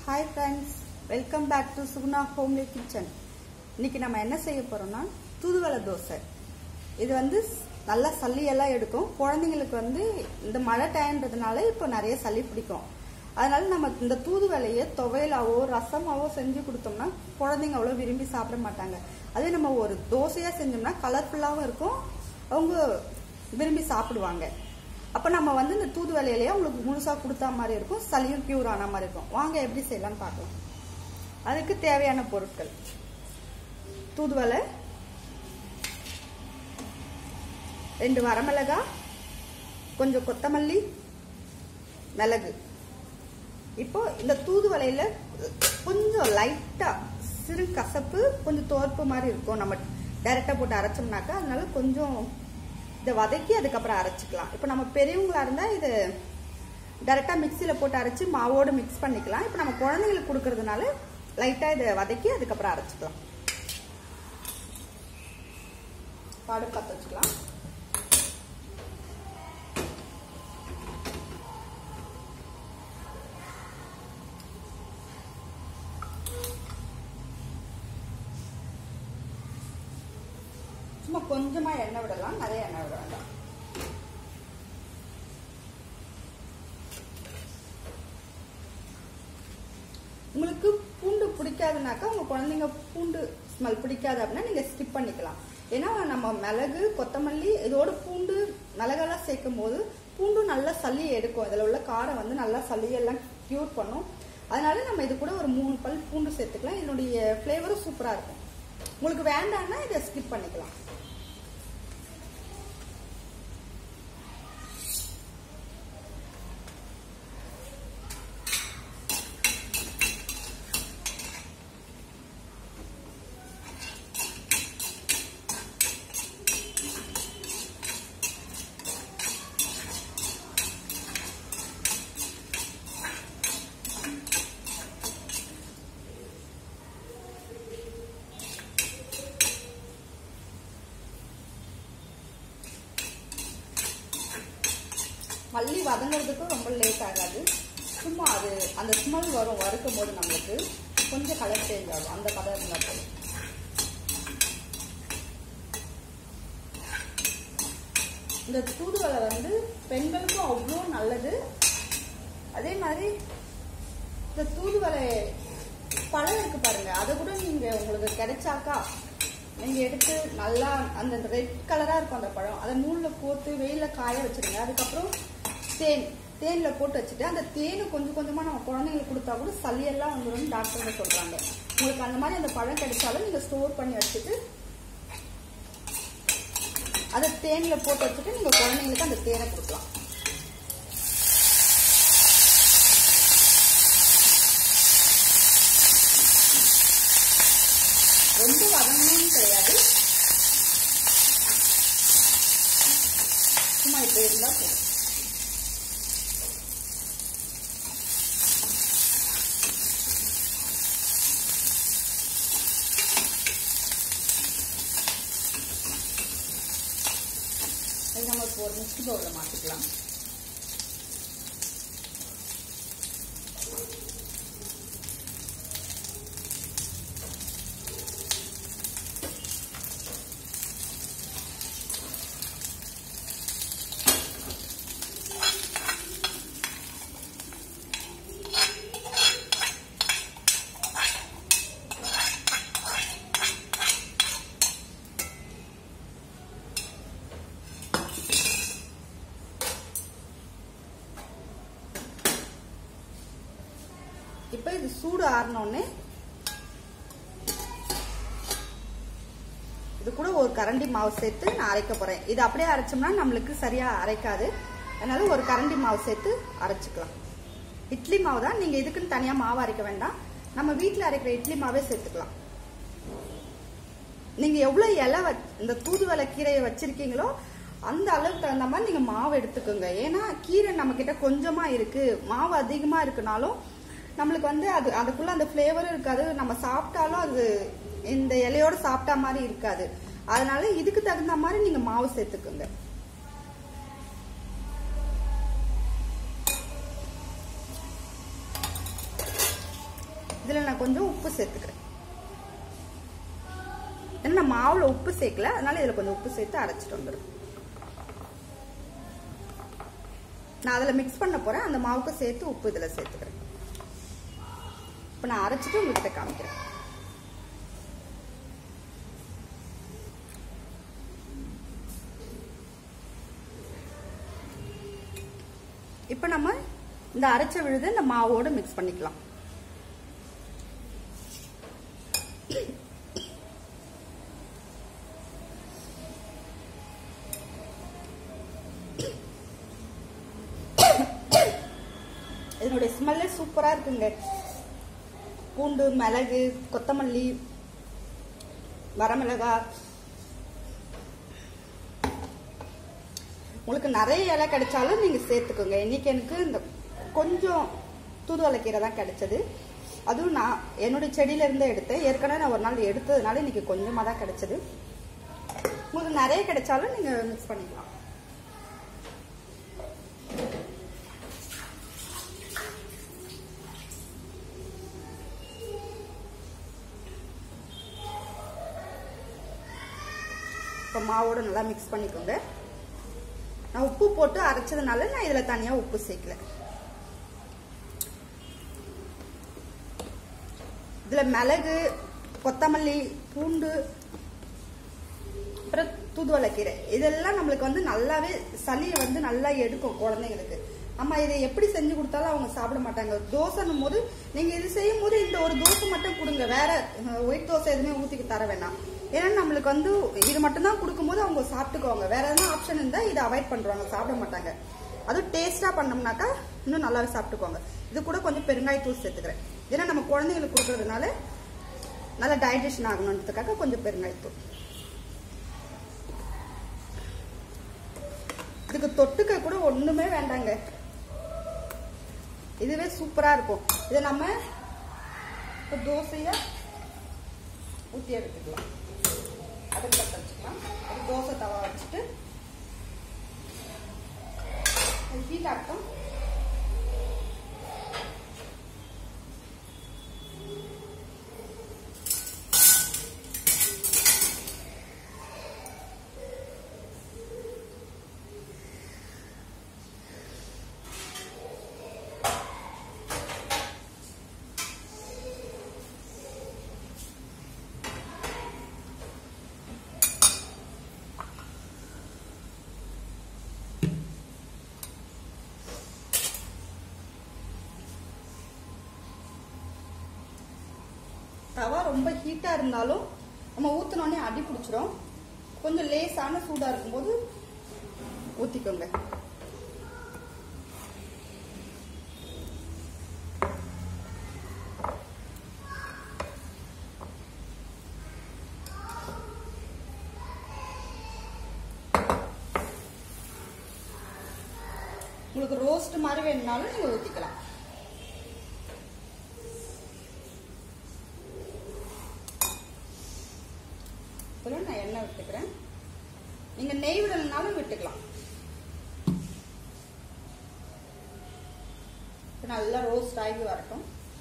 Hi friends, welcome back to Sugna Homely Kitchen. இன்னைக்கு நம்ம என்ன செய்ய போறோம்னா தூதுவளை தோசை. இது வந்து நல்ல சளி எல்லாம் எடுக்கும். குழந்தைகளுக்கு வந்து இந்த மழை டைம்ன்றதுனால இப்போ நிறைய சளி பிடிக்கும். அதனால நம்ம இந்த தூதுவளையை துவையலாவோ ரசமாவோ செஞ்சு கொடுத்தோம்னா குழந்தைங்க அவ்வளோ விரும்பி சாப்பிட மாட்டாங்க. அதே நம்ம ஒரு தோசையா செஞ்சோம்னா கலர்ஃபுல்லாகவும் இருக்கும், அவங்க விரும்பி சாப்பிடுவாங்க. அப்போ நம்ம வந்து இந்த தூதுவளையிலேயே உங்களுக்கு முழுசா கொடுத்தா மாதிரி இருக்கும், சளியும் கியூர் ஆன மாதிரி இருக்கும். வாங்க எப்படி செய்யலாம்னு பார்க்கலாம். அதுக்கு தேவையான பொருட்கள்: தூதுவளை, 2 வரமிளகாய், கொஞ்சம் கொத்தமல்லி, மிளகு. இப்போ இந்த தூதுவளையில கொஞ்சம் லைட்டா சிறு கசப்பு, கொஞ்சம் தோற்பு மாதிரி இருக்கும். நம்ம டைரக்டா போட்டு அரைச்சோம்னாக்கா அதனால கொஞ்சம் இதை வதக்கி அதுக்கப்புறம் அரைச்சிக்கலாம். இப்போ நம்ம பெரியவங்களா இருந்தா இது டைரக்டா மிக்சியில போட்டு அரைச்சி மாவோடு மிக்ஸ் பண்ணிக்கலாம். இப்போ நம்ம குழந்தைங்களுக்கு கொடுக்கறதுனால லைட்டா இதை வதக்கி அதுக்கப்புறம் அரைச்சிக்கலாம். பாடு பற்ற வச்சுக்கலாம். சும்மா கொஞ்சமா எண்ணெய் விடலாம், நிறைய எண்ணெய் விட வேண்டாம். உங்களுக்கு பூண்டு பிடிக்காதுனாக்கா, உங்க குழந்தைங்க பூண்டு ஸ்மெல் பிடிக்காது அப்படின்னா நீங்க ஸ்கிப் பண்ணிக்கலாம். ஏன்னா நம்ம மிளகு, கொத்தமல்லி இதோட பூண்டு மிளகெல்லாம் சேர்க்கும் போது பூண்டு நல்லா சளி எடுக்கும். இதுல உள்ள காரம் வந்து நல்லா சளியெல்லாம் கியூர் பண்ணும். அதனால நம்ம இது கூட ஒரு 3 பல் பூண்டு சேர்த்துக்கலாம். இதனுடைய ஃபிளேவரும் சூப்பரா இருக்கும். உங்களுக்கு வேண்டாம்னா இதை ஸ்கிப் பண்ணிக்கலாம். மல்லி வதங்கிறதுக்கு ரொம்ப லேட் ஆகாது. சும்மா அது அந்த ஸ்மெல் வரும் வறுக்கும் போது நம்மளுக்கு கொஞ்சம் கலர் சேஞ்ச் ஆகும். அந்த கலர் இருந்தால் போதும். இந்த தூதுவளை வந்து பெண்களுக்கும் அவ்வளோ நல்லது. அதே மாதிரி இந்த தூதுவளை பழம் இருக்கு பாருங்க, அதை கூட நீங்க உங்களுக்கு கிடைச்சாக்கா நீங்க எடுத்து நல்லா அந்த ரெட் கலரா இருக்கும் அந்த பழம், அதை நூல்ல போட்டு வெயில காய வச்சிருங்க. அதுக்கப்புறம் தேன்ல போட்டு வச்சுட்டு அந்த தேனை கொஞ்சம் கொஞ்சமா நம்ம குழந்தைங்களுக்கு கொடுத்தா கூட சளியெல்லாம் வந்துடும் டாக்டர்ங்க சொல்றாங்க. உங்களுக்கு அந்த மாதிரி அந்த பழம் கிடைச்சாலும் நீங்க ஸ்டோர் பண்ணி வச்சுட்டு அதை தேன்ல போட்டு வச்சுட்டு நீங்க குழந்தைங்களுக்கு அந்த தேனை கொடுக்கலாம். ரொம்ப வதங்கணும்னு கிடையாது, சும்மா இப்ப இருந்தா போதும். அது நம்ம இப்போ ஒரு மிக்ஸி பவுல்ல மாத்திக்கலாம். இப்ப இது சூடு ஆறணும்னு இது கூட ஒரு கரண்டி மாவு சேர்த்து நான் அரைக்க போறேன். இது அப்படியே அரைச்சோம்னா நம்மளுக்கு சரியா அரைக்காது. அதனால ஒரு கரண்டி மாவு சேர்த்து அரைச்சுக்கலாம். இட்லி மாவு தான், நீங்க இதுக்குன்னு தனியா மாவு அரைக்க வேண்டாம். நம்ம வீட்டுல அரைக்கிற இட்லி மாவே சேர்த்துக்கலாம். நீங்க எவ்வளவு இலை இந்த தூதுவளை கீரையை வச்சிருக்கீங்களோ அந்த அளவுக்கு தகுந்த மாதிரி நீங்க மாவு எடுத்துக்கோங்க. ஏன்னா கீரை நம்ம கிட்ட கொஞ்சமா இருக்கு, மாவு அதிகமா இருக்குனாலும் நம்மளுக்கு வந்து அதுக்குள்ள அந்த ஃபிளேவரும் இருக்காது, நம்ம சாப்பிட்டாலும் அது இந்த இலையோட சாப்பிட்டா மாதிரி இருக்காது. அதனால இதுக்கு தகுந்த மாதிரி நீங்க மாவு சேர்த்துக்குங்க. இதுல நான் கொஞ்சம் உப்பு சேர்த்துக்கிறேன். ஏன்னா நான் மாவுல உப்பு சேர்க்கல, அதனால இதுல கொஞ்சம் உப்பு சேர்த்து அரைச்சிட்டு வந்துடும். நான் அதில் மிக்ஸ் பண்ண போறேன். அந்த மாவுக்கு சேர்த்து உப்பு இதில் சேர்த்துக்கிறேன். இப்போ நான் அரைச்சிட்டு உங்ககிட்ட காமிக்கிறேன். இப்போ நம்ம இந்த அரைச்ச விழுது இந்த மாவோட மிக்ஸ் பண்ணிக்கலாம். இதனுடைய ஸ்மெல்லே சூப்பரா இருக்குங்க. பூண்டு, மிளகு, கொத்தமல்லி, வரமிளகாய், உங்களுக்கு நிறைய இலை கிடைச்சாலும் நீங்க சேர்த்துக்கோங்க. இன்னைக்கு எனக்கு இந்த கொஞ்சம் தூதுவளை கீரை தான் கிடைச்சது. அதுவும் நான் என்னுடைய செடியில இருந்து எடுத்தேன். ஏற்கனவே நான் ஒரு நாள் எடுத்ததுனால இன்னைக்கு கொஞ்சமா தான் கிடைச்சது. உங்களுக்கு நிறைய கிடைச்சாலும் நீங்க மிக்ஸ் பண்ணிக்கலாம். மாவோட நல்லா மிக்ஸ் பண்ணிக்கோங்க. நான் உப்பு போட்டு அரைச்சதுனால நான் இதுல தனியா உப்பு சேர்க்கல. இதுல மிளகு, கொத்தமல்லி, பூண்டு, அப்புறம் தூதுவளை கீரை இதெல்லாம் நம்மளுக்கு வந்து நல்லாவே சளியை வந்து நல்லா எடுக்கும் குழந்தைங்களுக்கு. அம்மா இதை எப்படி செஞ்சு கொடுத்தாலும் அவங்க சாப்பிட மாட்டாங்க. தோசைன்னும் போது நீங்க இது செய்யும் போது இந்த ஒரு தோசை மட்டும் கொடுங்க. வேற ஒயிட் தோசை எதுவுமே ஊத்திக்க தர வேணாம். ஏன்னா நம்மளுக்கு வந்து இது மட்டும் தான் கொடுக்கும்போது அவங்க சாப்பிட்டுக்குவாங்க. வேற எதுவும் ஆப்ஷன் இருந்தா இதை அவாய்ட் பண்றாங்க, சாப்பிட மாட்டாங்க. அதுவும் டேஸ்டா பண்ணோம்னாக்கா இன்னும் நல்லாவே சாப்பிட்டுக்குவாங்க. இது கூட கொஞ்சம் பெருங்காயத்தூள் சேர்த்துக்கிறேன். ஏன்னா நம்ம குழந்தைங்களுக்கு கொடுக்கறதுனால நல்லா டைஜஷன் ஆகணுன்றதுக்காக கொஞ்சம் பெருங்காயத்தூள். இதுக்கு தொட்டுக்க கூட ஒண்ணுமே வேண்டாங்க. இதுவே சூப்பரா இருக்கும். இதை நம்ம தோசைய ஊத்தி எடுத்துக்கலாம். அதுக்கு வச்சுக்கலாம். ஒரு தோசை தவா வச்சுட்டு ஹீட் ஆட்டம். தவா ரொம்ப ஹீட்டா இருந்தாலும் நம்ம ஊத்தினோடனே அடி பிடிச்சிடும். கொஞ்சம் லேசான சூடா இருக்கும்போது ஊத்திக்கோங்க. உங்களுக்கு ரோஸ்ட் மாதிரி வேணும்னாலும் நீங்க ஊத்திக்கலாம். நான் எண்ணெய் விட்டுக்கிறேன். நீங்க நெய் விடலனாலும் விட்டுக்கலாம். நல்லா ரோஸ்ட் ஆகி வரட்டும்.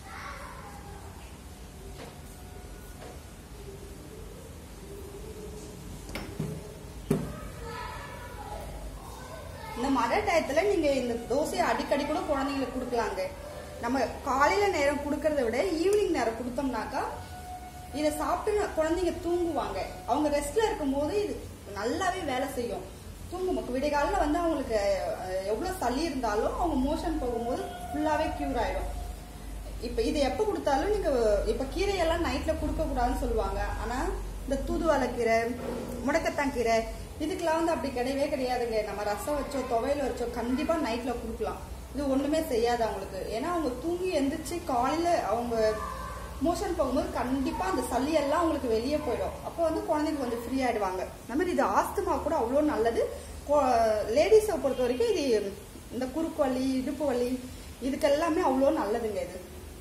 இந்த மழை டயத்துல நீங்க இந்த தோசையை அடிக்கடி கூட குழந்தைங்களுக்கு கொடுக்கலாங்க. நம்ம காலையில நேரம் கொடுக்கறத விட ஈவினிங் நேரம் கொடுத்தோம்னாக்கா இதை சாப்பிட்டு குழந்தைங்க தூங்குவாங்க. அவங்க ரெஸ்ட்ல இருக்கும் போது இது நல்லாவே வேலை செய்யும். தூங்கும் விடைகாலில் வந்து அவங்களுக்கு எவ்வளவு சளி இருந்தாலும் அவங்க மோஷன் போகும்போது ஃபுல்லாவே கியூர் ஆயிடும். இப்ப இது எப்ப கொடுத்தாலும் நீங்க இப்ப கீரையெல்லாம் நைட்ல கொடுக்க கூடாதுன்னு சொல்லுவாங்க. ஆனா இந்த தூதுவளை கீரை, முடக்கத்தான் கீரை இதுக்கெல்லாம் வந்து அப்படி கிடையவே கிடையாதுங்க. நம்ம ரசம் வச்சோ துவையில வச்சோ கண்டிப்பா நைட்ல கொடுக்கலாம். இது ஒண்ணுமே செய்யாது அவங்களுக்கு. ஏன்னா அவங்க தூங்கி எந்திரிச்சு காலையில அவங்க மோஷன் போகும்போது கண்டிப்பா அந்த சளி எல்லாம் உங்களுக்கு வெளியே போயிடும். அப்போ வந்து குழந்தைங்க கொஞ்சம் ஃப்ரீ ஆயிடுவாங்க. அந்த மாதிரி இது ஆஸ்துமா கூட அவ்வளோ நல்லது. லேடிஸை பொறுத்த வரைக்கும் இது இந்த குறுக்கு வலி, இடுப்பு வலி இதுக்கெல்லாமே அவ்வளோ நல்லதுங்க. இது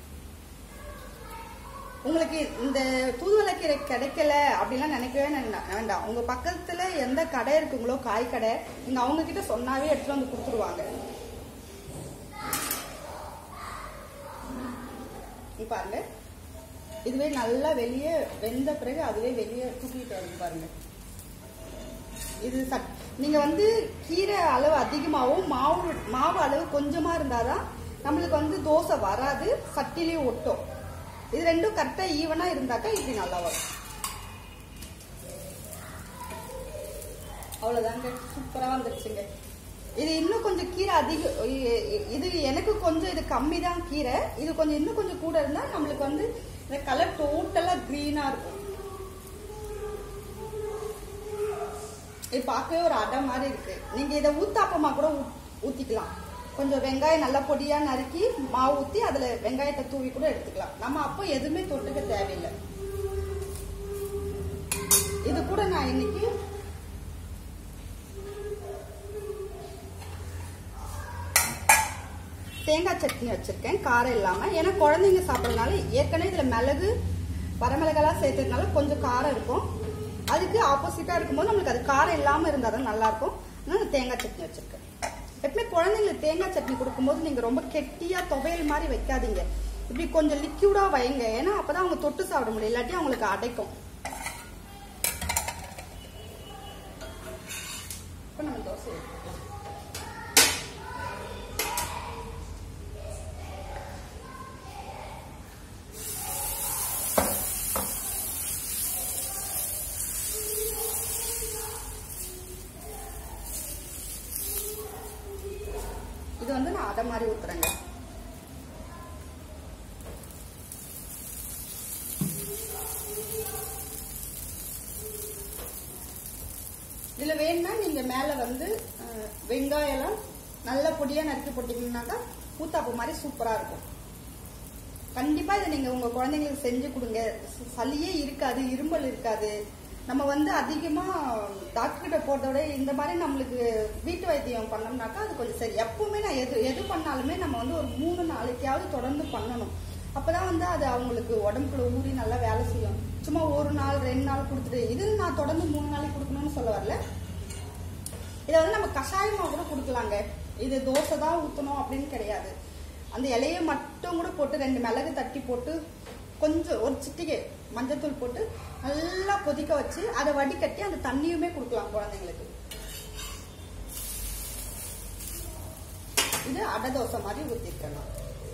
உங்களுக்கு இந்த தூதுவளை கீரை கிடைக்கல அப்படிலாம் நினைக்கவே வேண்டாம். உங்க பக்கத்துல எந்த கடை இருக்குங்களோ காய் கடை, நீங்க அவங்க கிட்ட சொன்னாவே எடுத்துட்டு வந்து கொடுத்துருவாங்க. பாருங்க இதுவே நல்லா வெளியே வெந்த பிறகு அதுவே வெளியே தூக்கிட்டு வருது பாருங்க. இது நீங்க வந்து கீரை அளவு அதிகமாகவும் மாவு அளவு கொஞ்சமா இருந்தாதான் நம்மளுக்கு வந்து தோசை வராது, சட்டிலேயே ஒட்டும். இது ரெண்டும் கரெக்டா ஈவனா இருந்தாக்கா இப்படி நல்லா வரும். அவ்வளவுதாங்க, சூப்பரா வந்துருச்சுங்க. இது இன்னும் கொஞ்சம் கீரை அதிகம், இது எனக்கு கொஞ்சம் இது கம்மி தான் கீரை. இது கொஞ்சம் இன்னும் கொஞ்சம் கூட இருந்தா நம்மளுக்கு வந்து இந்த கலர் டோட்டலா கிரீனா இருக்கும். இது பார்க்கவே ஒரு அடை மாதிரி இருக்கு. நீங்க இதை ஊத்தாப்பமா கூட ஊத்திக்கலாம். கொஞ்சம் வெங்காயம் நல்லா பொடியா நறுக்கி மாவு ஊத்தி அதுல வெங்காயத்தை தூவி கூட எடுத்துக்கலாம். நம்ம அப்போ எதுவுமே தொட்டுக்க தேவையில்லை. இது கூட நான் இன்னைக்கு தேங்காய் சட்னி வச்சிருக்கேன், காரம் இல்லாம. ஏன்னா குழந்தைங்க சாப்பிடறதுனால ஏற்கனவே இதுல மிளகு வரமிளகெல்லாம் சேர்த்ததுனால கொஞ்சம் காரம் இருக்கும். அதுக்கு ஆப்போசிட்டா இருக்கும்போது நம்மளுக்கு அது காரம் இல்லாம இருந்தாதான் நல்லா இருக்கும். அதனால தேங்காய் சட்னி வச்சிருக்கேன். எப்பவுமே குழந்தைங்களுக்கு தேங்காய் சட்னி கொடுக்கும்போது நீங்க ரொம்ப கெட்டியா துவையல் மாதிரி வைக்காதீங்க. இப்படி கொஞ்சம் லிக்யூடா வைங்க. ஏன்னா அப்பதான் அவங்க தொட்டு சாப்பிட முடியும், இல்லாட்டி அவங்களுக்கு அடைக்கும். இப்ப நம்ம தோசை இது வந்து நான் அடை மாதிரி ஊத்துறேங்க. இதுல வேணும்னா நீங்க மேல வந்து வெங்காயம் எல்லாம் நல்ல பொடியா நறுக்கி போட்டீங்கன்னாக்கா ஊத்தாப்பு மாதிரி சூப்பரா இருக்கும். கண்டிப்பா இதை நீங்க உங்க குழந்தைங்களுக்கு செஞ்சு கொடுங்க. சளியே இருக்காது, இருமல் இருக்காது. நம்ம வந்து அதிகமா டாக்டர் கிட்ட போறத விட இந்த மாதிரி நம்மளுக்கு வீட்டு வைத்தியம் பண்ணோம்னாக்கா அது கொஞ்சம் சரி. எப்பவுமே நான் எது பண்ணாலுமே நம்ம வந்து ஒரு 3 நாளைக்காவது தொடர்ந்து பண்ணணும். அப்பதான் வந்து அது அவங்களுக்கு உடம்புக்குள்ள ஊறி நல்லா வேலை செய்யும். சும்மா 1 நாள் 2 நாள் கொடுத்துட்டு இது நான் தொடர்ந்து 3 நாளைக்கு கொடுக்கணும்னு சொல்ல வரல. இதை வந்து நம்ம கஷாயமா கூட கொடுக்கலாங்க. இது தோசை தான் ஊற்றணும் அப்படின்னு கிடையாது. அந்த இலையை மட்டும் கூட போட்டு 2 மிளகு தட்டி போட்டு கொஞ்சம் ஒரு சிட்டிகை மஞ்சத்தூள் போட்டு நல்லா கொதிக்க வச்சு அதை வடிகட்டி அந்த தண்ணியுமே கொடுக்கலாம் குழந்தைங்களுக்கு. இது அடை தோசை மாதிரி ஊத்திக்கலாம்.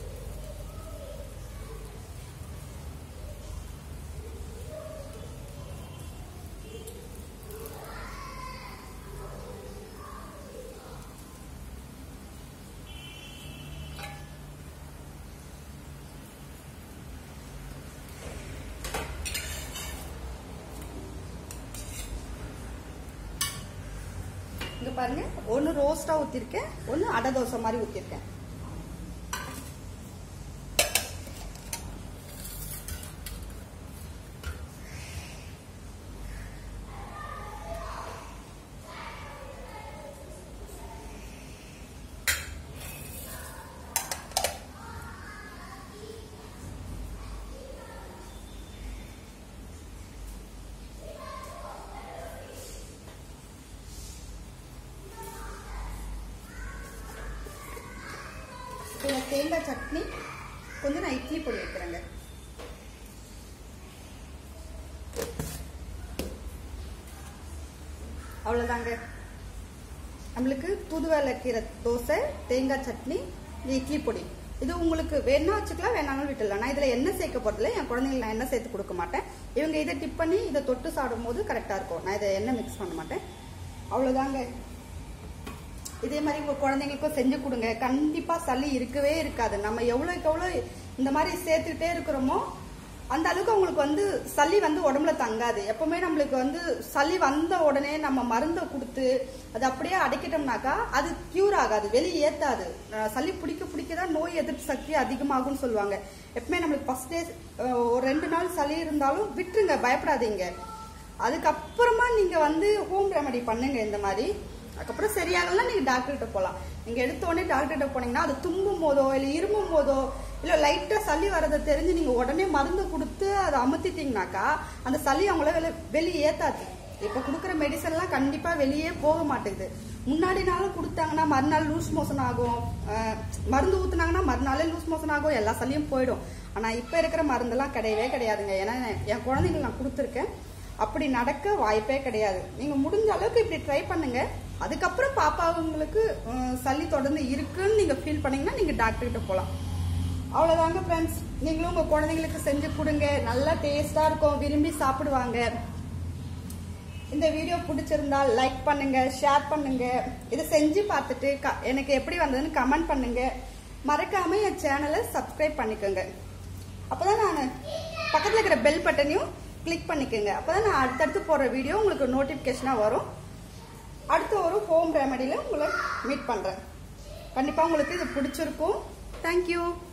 இங்க பாருங்க, ஒன்னு ரோஸ்டா ஊத்திருக்கேன், ஒன்னு அடை தோசை மாதிரி ஊத்திருக்கேன். தேங்காய் சட்னி கொஞ்சம் நான் இட்லி பொடி வைக்கிறேங்க. அவ்வளவுதாங்க, நம்மளுக்கு தூதுவளை கீரை தோசை, தேங்காய் சட்னி, இட்லி பொடி. இது உங்களுக்கு வேணா வச்சுக்கலாம், வேணாலும் விட்டுலாம். நான் இதுல எண்ணெய் சேர்க்க போறதில்ல. என் குழந்தைங்களுக்கு நான் எண்ணெய் சேர்த்து கொடுக்க மாட்டேன். இவங்க இதை டிப் பண்ணி இதை தொட்டு சாப்பிடும் போது கரெக்டா இருக்கும். நான் இதை எண்ணெய் மிக்ஸ் பண்ண மாட்டேன். அவ்வளவுதாங்க. இதே மாதிரி உங்க குழந்தைங்களுக்கும் செஞ்சு கொடுங்க. கண்டிப்பா சளி இருக்கவே இருக்காது. நம்ம எவ்வளவுக்கு எவ்வளவு இந்த மாதிரி சேர்த்துக்கிட்டே இருக்கிறோமோ அந்த அளவுக்கு உங்களுக்கு வந்து சளி வந்து உடம்புல தங்காது. எப்பவுமே நம்மளுக்கு வந்து சளி வந்த உடனே நம்ம மருந்தை கொடுத்து அது அப்படியே அடைக்கிட்டோம்னாக்கா அது கியூர் ஆகாது, வெளியே ஏத்தாது. சளி பிடிக்கதான் நோய் எதிர்ப்பு சக்தி அதிகமாகும்னு சொல்லுவாங்க. எப்பவுமே நம்மளுக்கு ஃபர்ஸ்ட் டே ஒரு 2 நாள் சளி இருந்தாலும் விட்டுருங்க, பயப்படாதீங்க. அதுக்கப்புறமா நீங்க வந்து ஹோம் ரெமெடி பண்ணுங்க இந்த மாதிரி. அதுக்கப்புறம் சரியாகலாம் நீங்க டாக்டர் கிட்ட போகலாம். நீங்க எடுத்த உடனே டாக்டர் கிட்ட போனீங்கன்னா அது தும்பும் போதோ இல்ல இருமும் போதோ இல்ல லைட்டா சளி வரதை தெரிஞ்சு நீங்க உடனே மருந்து கொடுத்து அதை அமுத்திட்டீங்கன்னாக்கா அந்த சளி அவங்கள வெளியே ஏத்தாது. இப்போ கொடுக்குற மெடிசன்லாம் கண்டிப்பா வெளியே போக மாட்டேங்குது. முன்னாடி நாளும் கொடுத்தாங்கன்னா மறுநாள் லூஸ் மோஷன் ஆகும், மருந்து ஊத்துனாங்கன்னா மறுநாளே லூஸ் மோஷன் ஆகும், எல்லா சளியும் போயிடும். ஆனா இப்ப இருக்கிற மருந்தெல்லாம் கிடையவே கிடையாதுங்க. ஏன்னா என் குழந்தைங்களுக்கு நான் கொடுத்துருக்கேன், அப்படி நடக்க வாய்ப்பே கிடையாது. நீங்க முடிஞ்ச அளவுக்கு இப்படி ட்ரை பண்ணுங்க. அதுக்கப்புறம் பாப்பாவுங்களுக்கு சளி தொடர்ந்து இருக்குன்னு நீங்க ஃபீல் பண்ணீங்கன்னா நீங்க டாக்டர் கிட்ட போலாம். அவ்வளவுதாங்க ஃப்ரெண்ட்ஸ். நீங்களும் உங்க குழந்தைங்களுக்கு செஞ்சு கொடுங்க, நல்லா டேஸ்டா இருக்கும், விரும்பி சாப்பிடுவாங்க. இந்த வீடியோ பிடிச்சிருந்தா லைக் பண்ணுங்க, ஷேர் பண்ணுங்க. இதை செஞ்சு பார்த்துட்டு எனக்கு எப்படி வந்ததுன்னு கமெண்ட் பண்ணுங்க. மறக்காம என் சேனலை சப்ஸ்கிரைப் பண்ணிக்கோங்க. அப்பதான் நான் பக்கத்துல இருக்கிற பெல் பட்டனையும் கிளிக் பண்ணிக்கோங்க. அப்பதான் நான் அடுத்தடுத்து போற வீடியோ உங்களுக்கு நோட்டிபிகேஷனா வரும். அடுத்த ஒரு ஹோம் ரெமெடியில உங்களை மீட் பண்றேன். கண்டிப்பா உங்களுக்கு இது பிடிச்சிருக்கும். தேங்க்யூ.